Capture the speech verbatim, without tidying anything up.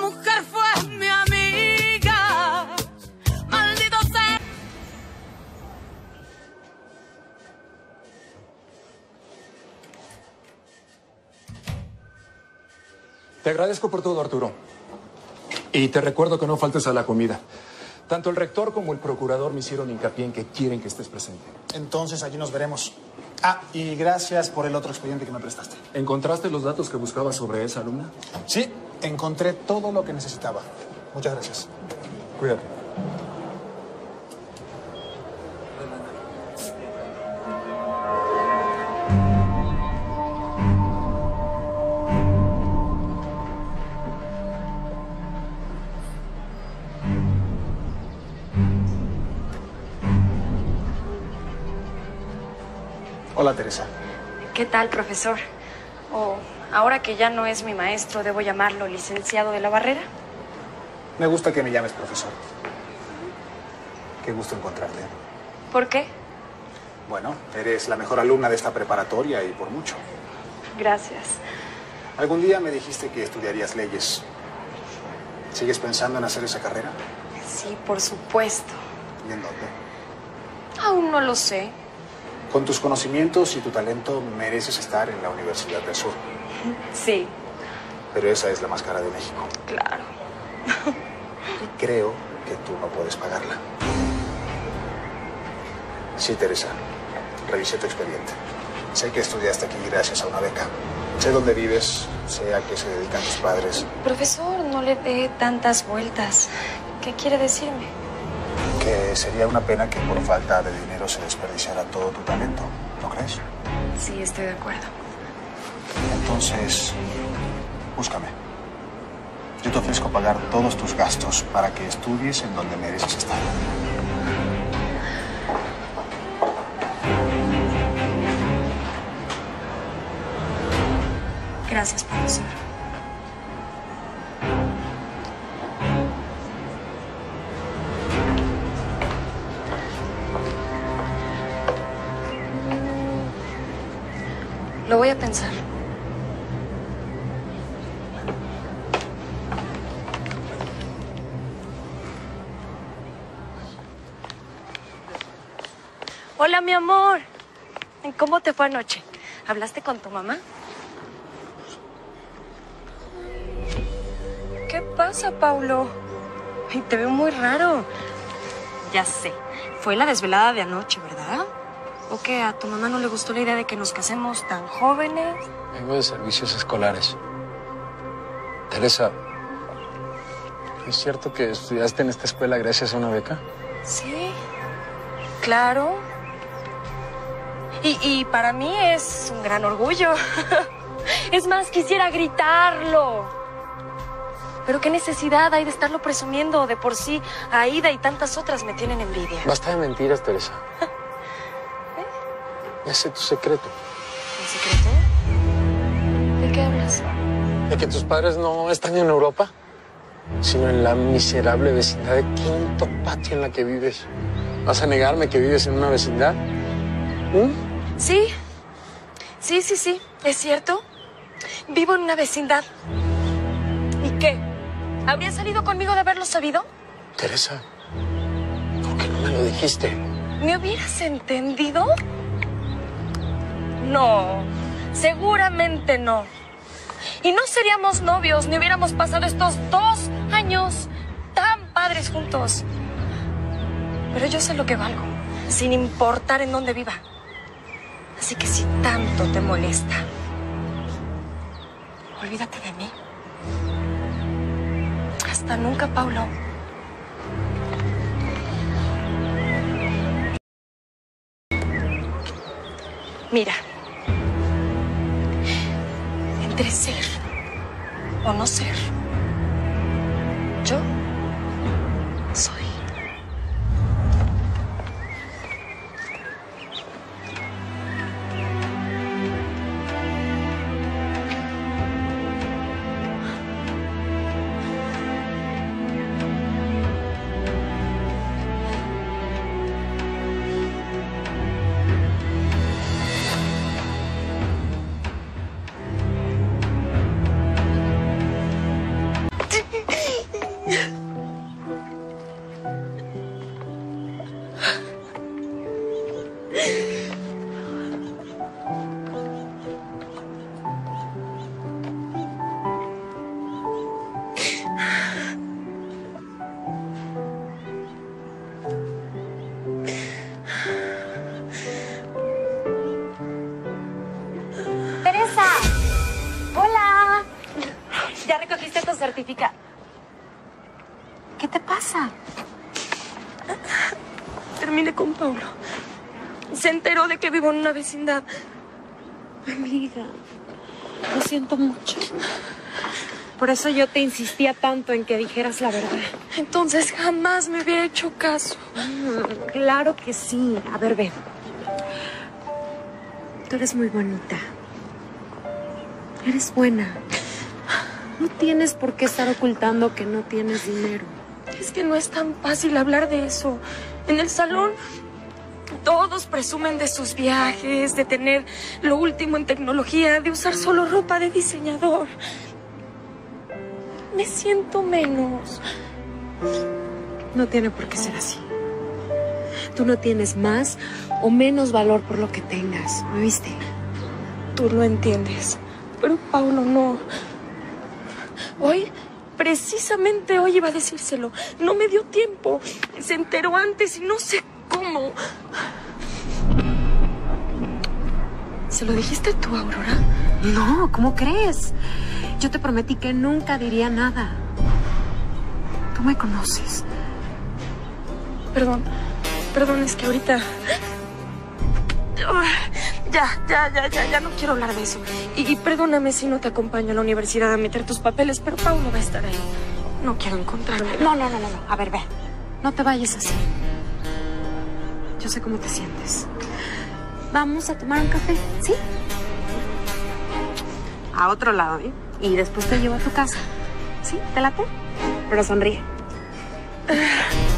mujer fue mi amiga. Maldito sea. Te agradezco por todo, Arturo. Y te recuerdo que no faltes a la comida. Tanto el rector como el procurador me hicieron hincapié en que quieren que estés presente. Entonces, allí nos veremos. Ah, y gracias por el otro expediente que me prestaste. ¿Encontraste los datos que buscabas sobre esa alumna? Sí, encontré todo lo que necesitaba. Muchas gracias. Cuídate. Hola, Teresa. ¿Qué tal, profesor? O, ahora que ya no es mi maestro, ¿debo llamarlo licenciado de la Barrera? Me gusta que me llames profesor. Qué gusto encontrarte. ¿Por qué? Bueno, eres la mejor alumna de esta preparatoria y por mucho. Gracias. Algún día me dijiste que estudiarías leyes. ¿Sigues pensando en hacer esa carrera? Sí, por supuesto. ¿Y en dónde? Aún no lo sé. Con tus conocimientos y tu talento mereces estar en la Universidad del Sur. Sí. Pero esa es la más cara de México. Claro. Y creo que tú no puedes pagarla. Sí, Teresa. Revisé tu expediente. Sé que estudiaste aquí gracias a una beca. Sé dónde vives, sé a qué se dedican tus padres. Profesor, no le dé tantas vueltas. ¿Qué quiere decirme? Que sería una pena que por falta de dinero se desperdiciara todo tu talento, ¿no crees? Sí, estoy de acuerdo. Entonces, búscame. Yo te ofrezco pagar todos tus gastos para que estudies en donde mereces estar. Gracias, profesor. Lo voy a pensar. Hola, mi amor. ¿Cómo te fue anoche? ¿Hablaste con tu mamá? ¿Qué pasa, Paulo? Ay, te veo muy raro. Ya sé. Fue la desvelada de anoche, ¿verdad? ¿O qué? ¿A tu mamá no le gustó la idea de que nos casemos tan jóvenes? Vengo de servicios escolares. Teresa, ¿es cierto que estudiaste en esta escuela gracias a una beca? Sí, claro. Y, y para mí es un gran orgullo. Es más, quisiera gritarlo. Pero qué necesidad hay de estarlo presumiendo. De por sí, Aida y tantas otras me tienen envidia. Basta de mentiras, Teresa. ¿Eh? Ese es tu secreto. ¿Mi secreto? ¿De qué hablas? De que tus padres no están en Europa, sino en la miserable vecindad de Quinto Patio en la que vives. ¿Vas a negarme que vives en una vecindad? ¿Mm? Sí, sí, sí, sí, es cierto. Vivo en una vecindad. ¿Y qué? ¿Habría salido conmigo de haberlo sabido? Teresa, ¿por qué no me lo dijiste? ¿Me hubieras entendido? No, seguramente no. Y no seríamos novios, ni hubiéramos pasado estos dos años tan padres juntos. Pero yo sé lo que valgo, sin importar en dónde viva. Así que si tanto te molesta, olvídate de mí. Hasta nunca, Paulo. Mira, entre ser o no ser, yo soy. certifica... ¿Qué te pasa? Terminé con Paulo. Se enteró de que vivo en una vecindad. Amiga, lo siento mucho. Por eso yo te insistía tanto en que dijeras la verdad. Entonces jamás me hubiera hecho caso. Mm, claro que sí. A ver, ven. Tú eres muy bonita. Eres buena. No tienes por qué estar ocultando que no tienes dinero. Es que no es tan fácil hablar de eso. En el salón, todos presumen de sus viajes, de tener lo último en tecnología, de usar solo ropa de diseñador. Me siento menos. No tiene por qué ser así. Tú no tienes más o menos valor por lo que tengas, ¿me viste? Tú lo entiendes, pero Paulo no. Hoy, precisamente hoy iba a decírselo. No me dio tiempo. Se enteró antes y no sé cómo. ¿Se lo dijiste tú, Aurora? No, ¿cómo crees? Yo te prometí que nunca diría nada. Tú me conoces. Perdón, perdón, es que ahorita... Ya, ya, ya, ya, ya no quiero hablar de eso. Y, y perdóname si no te acompaño a la universidad a meter tus papeles, pero Paulo va a estar ahí. No quiero encontrarme. No, no, no, no, no. A ver, ve. No te vayas así. Yo sé cómo te sientes. Vamos a tomar un café, ¿sí? A otro lado, ¿eh? Y después te llevo a tu casa. ¿Sí? ¿Te late? Pero sonríe.